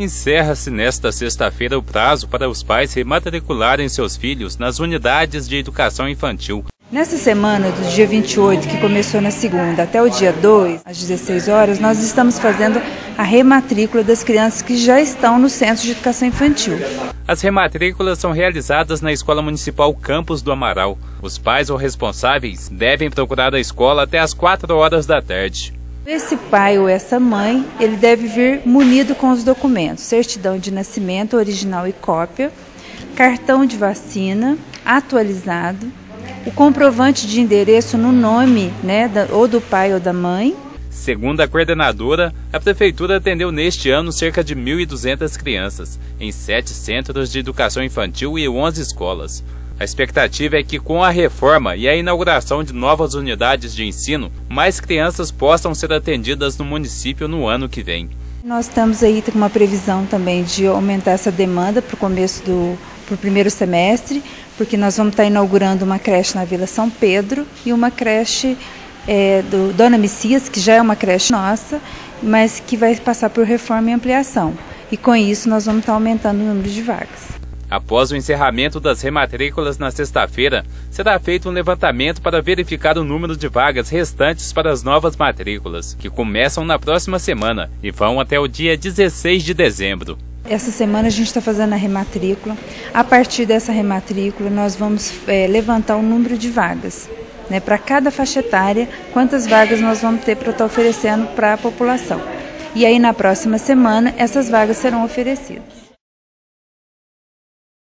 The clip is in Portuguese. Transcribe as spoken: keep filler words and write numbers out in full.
Encerra-se nesta sexta-feira o prazo para os pais rematricularem seus filhos nas unidades de educação infantil. Nessa semana, do dia vinte e oito, que começou na segunda, até o dia dois, às dezesseis horas, nós estamos fazendo a rematrícula das crianças que já estão no Centro de Educação Infantil. As rematrículas são realizadas na Escola Municipal Campos do Amaral. Os pais ou responsáveis devem procurar a escola até às quatro horas da tarde. Esse pai ou essa mãe, ele deve vir munido com os documentos: certidão de nascimento, original e cópia, cartão de vacina atualizado, o comprovante de endereço no nome, né, da, ou do pai ou da mãe. Segundo a coordenadora, a Prefeitura atendeu neste ano cerca de mil e duzentas crianças, em sete centros de educação infantil e onze escolas. A expectativa é que, com a reforma e a inauguração de novas unidades de ensino, mais crianças possam ser atendidas no município no ano que vem. Nós estamos aí com uma previsão também de aumentar essa demanda para o começo do pro primeiro semestre, porque nós vamos estar inaugurando uma creche na Vila São Pedro e uma creche é, do Dona Messias, que já é uma creche nossa, mas que vai passar por reforma e ampliação. E com isso nós vamos estar aumentando o número de vagas. Após o encerramento das rematrículas na sexta-feira, será feito um levantamento para verificar o número de vagas restantes para as novas matrículas, que começam na próxima semana e vão até o dia dezesseis de dezembro. Essa semana a gente está fazendo a rematrícula. A partir dessa rematrícula nós vamos é, levantar o número de vagas, né, para cada faixa etária, quantas vagas nós vamos ter para estar oferecendo para a população. E aí na próxima semana essas vagas serão oferecidas.